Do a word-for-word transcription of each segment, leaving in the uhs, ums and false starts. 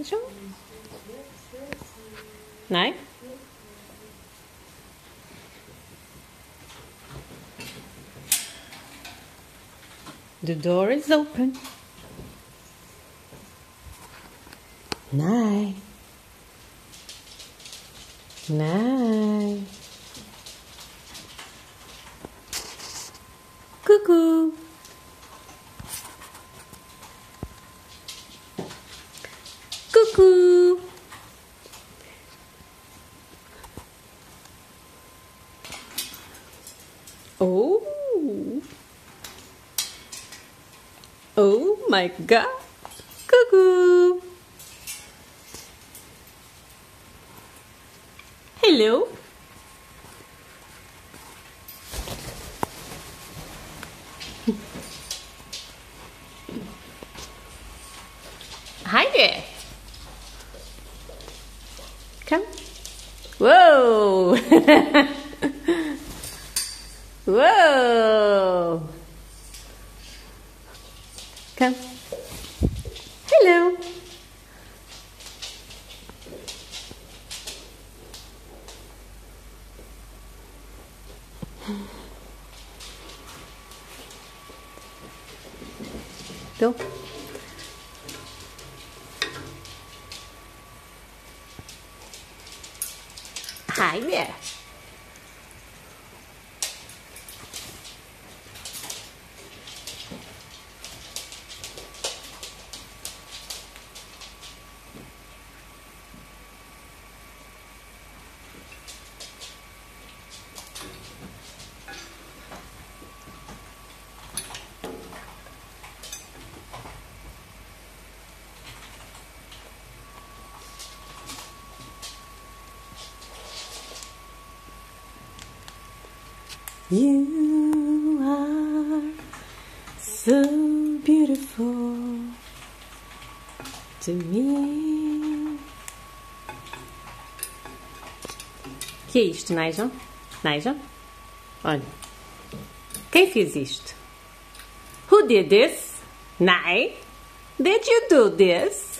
Nigel? Nej? The door is open. Nej. Nej. Cuckoo. Cuckoo. Oh. Oh my God. Cuckoo. Hello. Hi there. Come. Whoa. Whoa. Come. Hello. Go. Hi there. You are so beautiful to me. Que é isto, Nigel? Nigel? Olha. Quem fez isto? Who did this? Nai? Did you do this?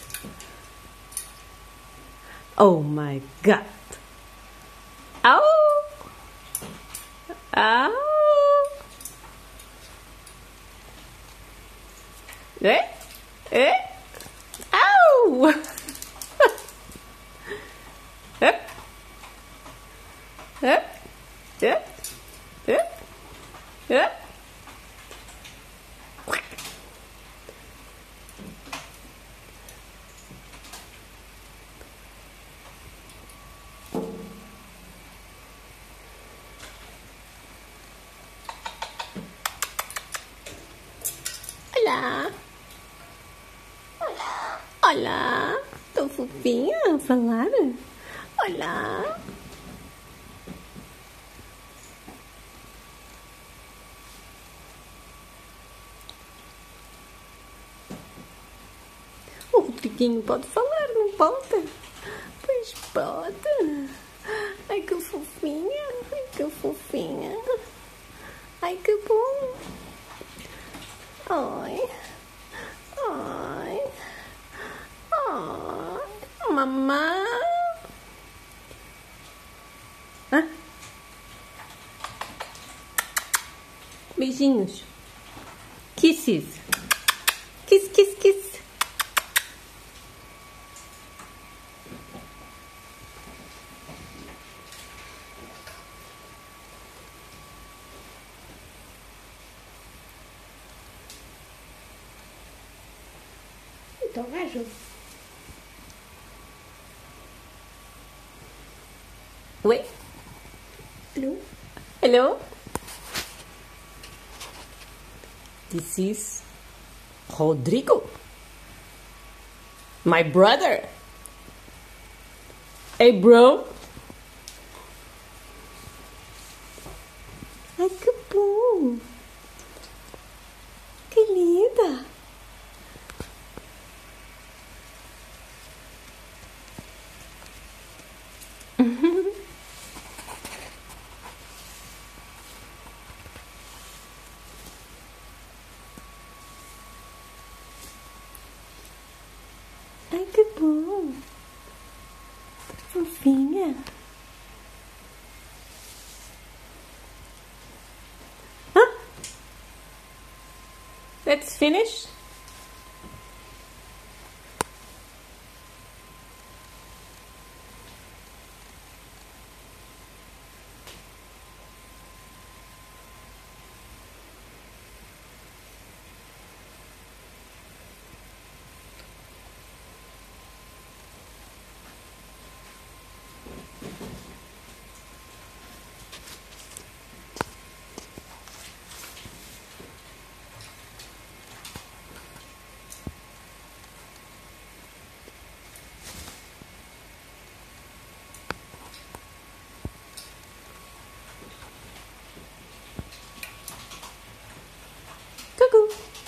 Oh my God. Oh! Oh! Eh? Eh? Ow! Up. Up. Up. Up. Up. Olá. Olá. Olá. Tão fofinha a falar. Olá. O Rodriguinho pode falar, não pode? Pois pode. Ai, que fofinha. Ai, que fofinha. Ai, que bom. Ai. Ai. Ai. Mamãe. Hã? Beijinhos. Kisses. Kiss, kiss, kiss. Então vai, Ju. Oi? Hello? Hello? This is Rodrigo. My brother. Hey, bro. Ai, que bom. Que linda. Ai, que bom. Fofinha. Huh? Let's finish. Cuckoo.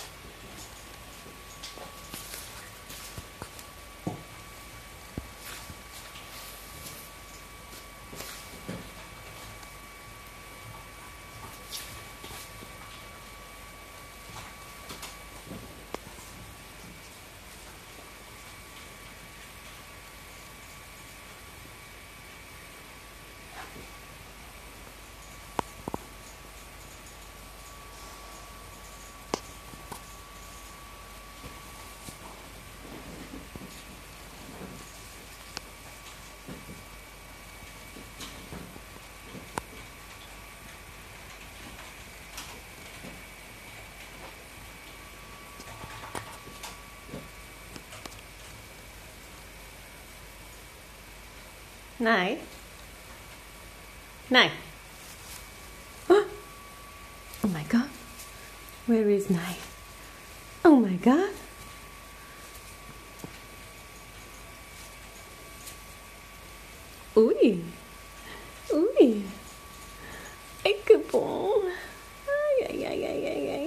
Nej. Nej. Oh my god. Where is Nai? Oh my god. Ui. Ui. Ai, que bom. Ai, ai, ai, ai, ai, ai.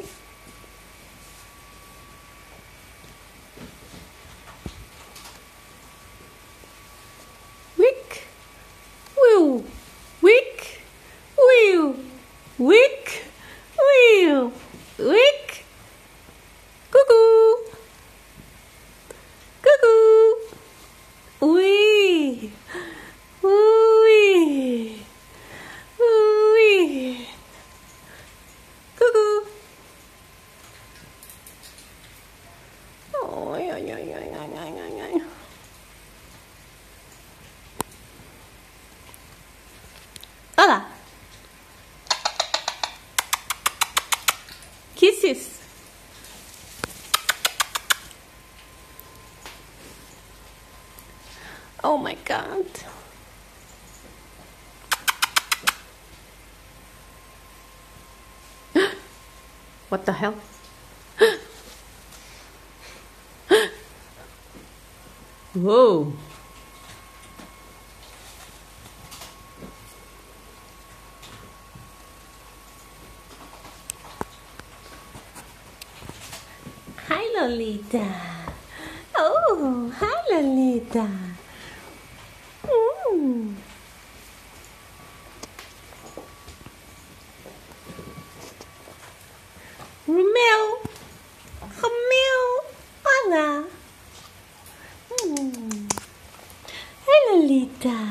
Wick. Will. Wick. Will. Wick. Will. Wick. Cuckoo. Cuckoo. Ui. Ui. Ui. Cuckoo. Ôi, ôi, ôi, ôi, ôi, ôi, ôi, ôi. Hola. Kisses. Oh my god. What the hell? Whoa. Hi, Lolita. Oh, hi, Lolita. Mm. Romeo. Romeo. Hola. Mm. Hi, Lolita.